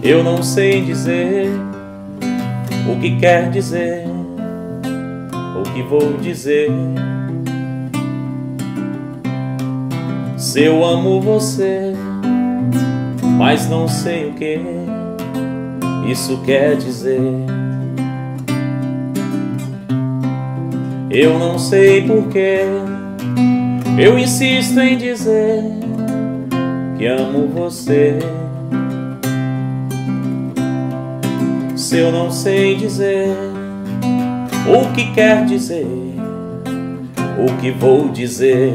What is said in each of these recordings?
Eu não sei dizer o que quer dizer, o que vou dizer. Se eu amo você, mas não sei o que isso quer dizer. Eu não sei porquê eu insisto em dizer que amo você. Se eu não sei dizer o que quer dizer, o que vou dizer.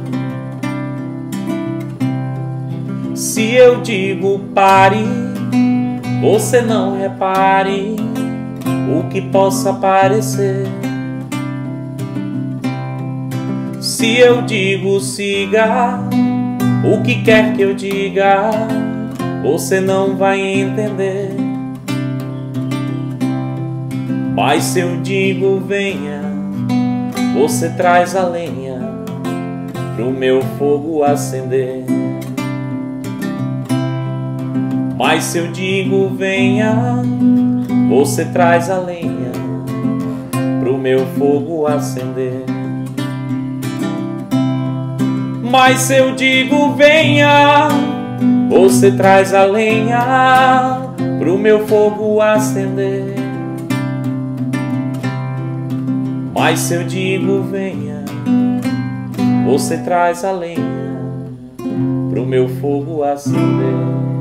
Se eu digo pare, você não repare o que possa parecer. Se eu digo siga, o que quer que eu diga, você não vai entender. Mas se eu digo venha, você traz a lenha pro meu fogo acender. Mas se eu digo venha, você traz a lenha pro meu fogo acender. Mas se eu digo venha, você traz a lenha pro meu fogo acender. Mas se eu digo venha, você traz a lenha pro meu fogo acender.